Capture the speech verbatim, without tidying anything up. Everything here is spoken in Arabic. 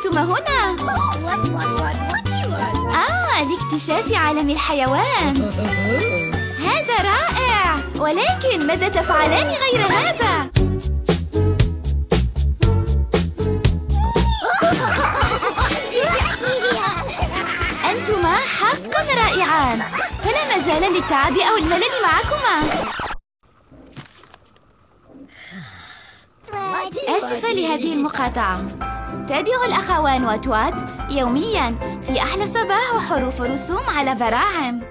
أنتما هنا؟ آه، لاكتشاف عالم الحيوان. هذا رائع، ولكن ماذا تفعلان غير هذا؟ أنتما حقا رائعان، فلا مجال للتعب أو الملل معكما. آسفة لهذه المقاطعة. تابعوا الأخوان وتوات يوميا في أحلى صباح وحروف رسوم على براعم.